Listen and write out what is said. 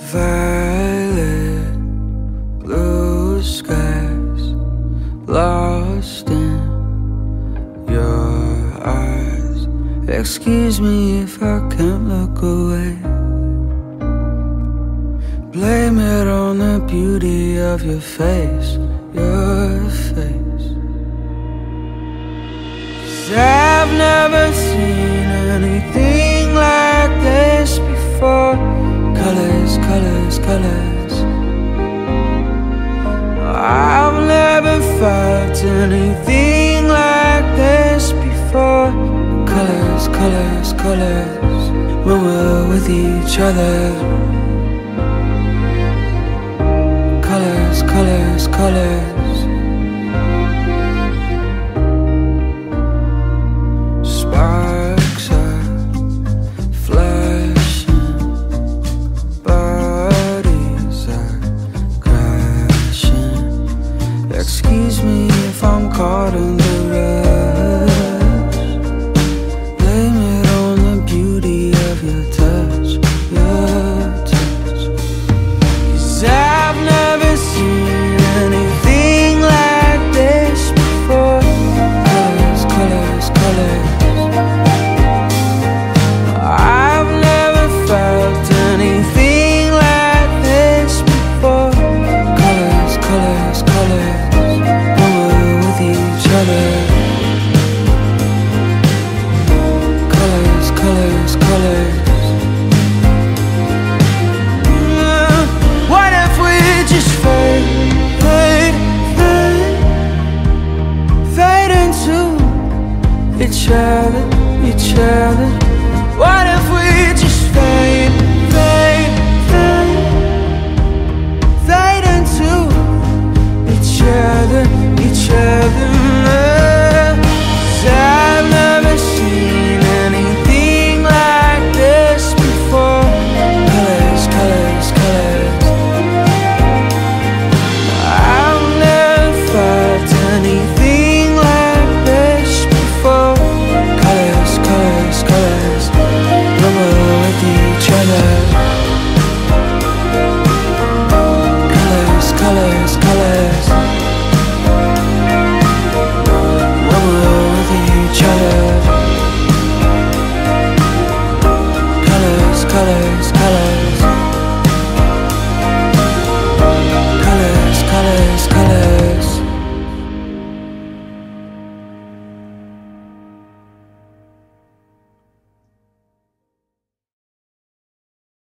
Violet blue skies, lost in your eyes. Excuse me if I can't look away. Blame it on the beauty of your face, your face. 'Cause I've never seen anything like this before. Colors, colors, colors. I've never felt anything like this before. Colors, colors, colors. When we're with each other. Colors, colors, colors. Sparks are flashing, bodies are crashing. Excuse me if I'm caught in the rush. Blame it on the beauty of your touch, your touch. 'Cause I've never seen anything like this before. Colors, colors, colors. I've never felt anything like this before. Colors, colors, colors. When we're with each other. Colors, colors, colors. What if we just fade, fade, fade, fade into each other, each other? What if